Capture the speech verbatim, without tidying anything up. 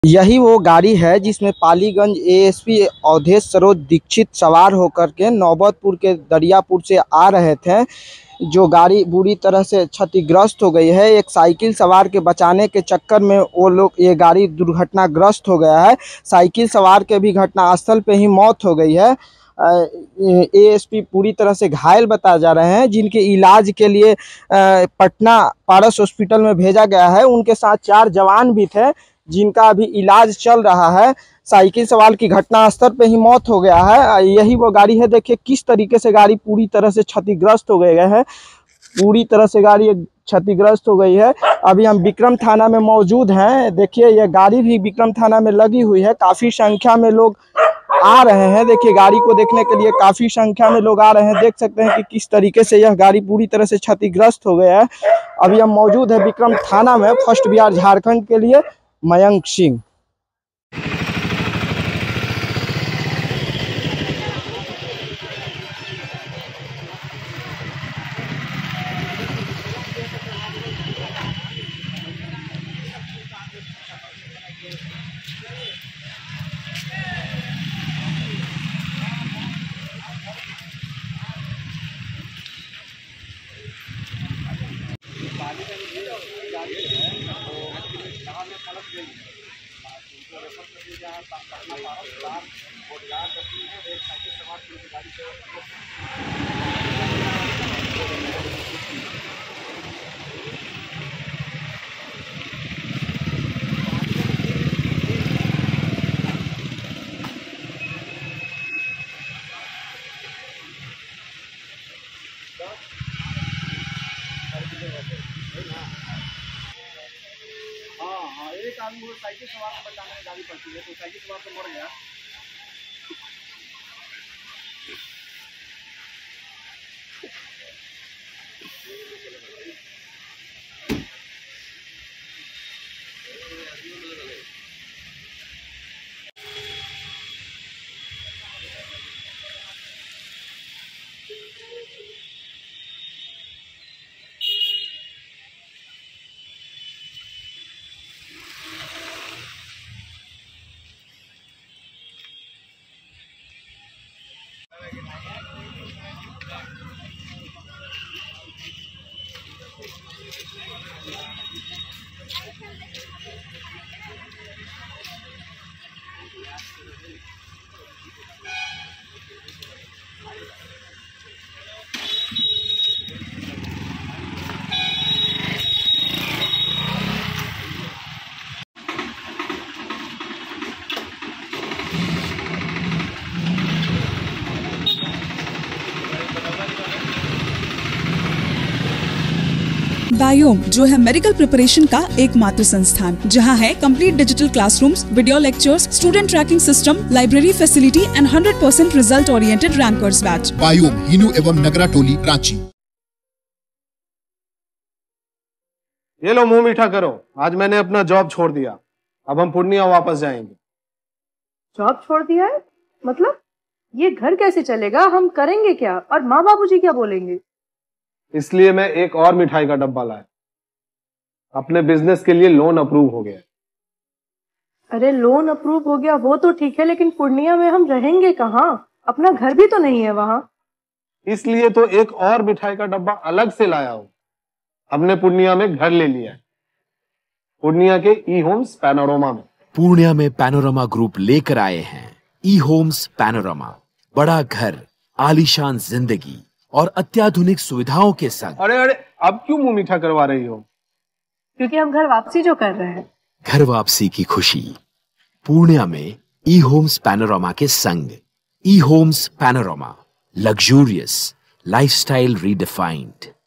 यही वो गाड़ी है जिसमें पालीगंज एएसपी अवधेश सरोज दीक्षित सवार होकर के नौबतपुर के दरियापुर से आ रहे थे। जो गाड़ी बुरी तरह से क्षतिग्रस्त हो गई है। एक साइकिल सवार के बचाने के चक्कर में वो लोग ये गाड़ी दुर्घटनाग्रस्त हो गया है। साइकिल सवार के भी घटनास्थल पे ही मौत हो गई है। एएसपी पूरी तरह से घायल बताए जा रहे हैं, जिनके इलाज के लिए पटना पारस हॉस्पिटल में भेजा गया है। उनके साथ चार जवान भी थे जिनका अभी इलाज चल रहा है। साइकिल सवार की घटना स्थल पे ही मौत हो गया है। यही वो गाड़ी है, देखिए किस तरीके से गाड़ी पूरी तरह से क्षतिग्रस्त हो गई है। पूरी तरह से गाड़ी क्षतिग्रस्त हो गई है। अभी हम विक्रम थाना में मौजूद हैं। देखिए यह गाड़ी भी विक्रम थाना में लगी हुई है। काफ़ी संख्या में लोग आ रहे हैं। देखिए गाड़ी को देखने के लिए काफ़ी संख्या में लोग आ रहे हैं। देख सकते हैं कि किस तरीके से यह गाड़ी पूरी तरह से क्षतिग्रस्त हो गया है। अभी हम मौजूद है विक्रम थाना में। फर्स्ट बिहार झारखंड के लिए मयंक सिंह। हाँ हाँ एक आदमी वो साइकिल सवार को बचाने में गाड़ी पड़ती है, तो साइकिल सवार तो मर गया। बायोम जो है मेडिकल प्रिपरेशन का एकमात्र संस्थान, जहां है complete digital classrooms, video lectures, student tracking system, library facility and hundred percent result oriented rankers batch. बायोम हिनू एवं नगरा टोली, रांची। ये लो मुंह मीठा करो, आज मैंने अपना जॉब छोड़ दिया। अब हम पूर्णिया वापस जाएंगे। जॉब छोड़ दिया है? मतलब ये घर कैसे चलेगा? हम करेंगे क्या? और माँ बाबूजी क्या बोलेंगे? इसलिए मैं एक और मिठाई का डब्बा लाया। अपने बिजनेस के लिए लोन अप्रूव हो गया। अरे लोन अप्रूव हो गया वो तो ठीक है, लेकिन पूर्णिया में हम रहेंगे कहाँ? अपना घर भी तो नहीं है वहाँ। इसलिए तो एक और मिठाई का डब्बा अलग से लाया हूँ। हमने पूर्णिया में घर ले लिया है, पूर्णिया के ई होम्स पैनोरमा में। पूर्णिया में पैनोरमा ग्रुप लेकर आए हैं ई होम्स पैनोरमा। बड़ा घर, आलीशान जिंदगी और अत्याधुनिक सुविधाओं के संग। अरे अरे अब क्यों मुंह मीठा करवा रही हो? क्योंकि हम घर वापसी जो कर रहे हैं। घर वापसी की खुशी पूर्णिया में ई होम्स पैनोरमा के संग। ई Homes Panorama, luxurious lifestyle redefined.